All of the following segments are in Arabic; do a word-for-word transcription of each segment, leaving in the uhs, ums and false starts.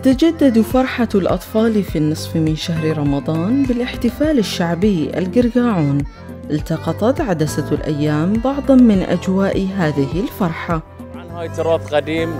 تتجدد فرحة الأطفال في النصف من شهر رمضان بالاحتفال الشعبي القرقاعون. التقطت عدسة الأيام بعضا من أجواء هذه الفرحة. هاي تراث قديم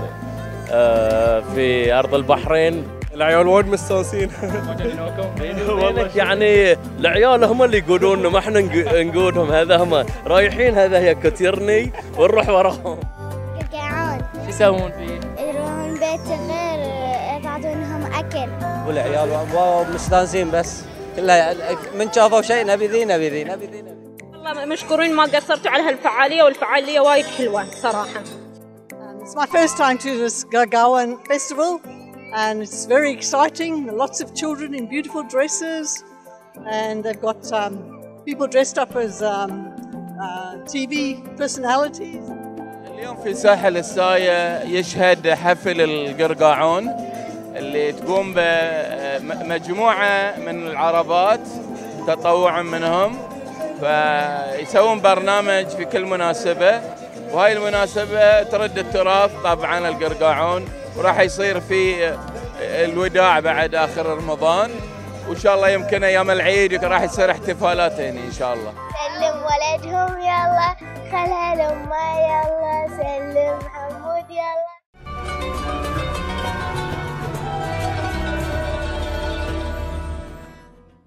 في أرض البحرين. العيال وايد مستانسين. والله يعني العيال هم اللي يقولون ما احنا نقولهم، هذا هم رايحين، هذا هي كتيرني ونروح وراهم. قرقاعون شو يسوون فيه؟ يروحون بيت غير يعطونهم اكل. والعيال واو مستانسين، بس كلها من شافوا شيء نبي ذي نبي ذي نبي ذي. والله مشكورين ما قصرتوا على هالفعاليه، والفعاليه وايد حلوه صراحه. It's my first time to this Gurgaon festival and it's very exciting. Lots of children in beautiful dresses and they've got um, people dressed up as um, uh, T V personalities. اليوم في ساحل الساية يشهد حفل القرقاعون اللي تقوم بمجموعة من العربات تطوعا منهم، فيسوون برنامج في كل مناسبة، وهاي المناسبة ترد التراث طبعا القرقاعون، وراح يصير في الوداع بعد آخر رمضان، وإن شاء الله يمكن أيام العيد راح يصير احتفالات هنا إن شاء الله. سلم ولدهم يلا، خلها لما يلا سلم.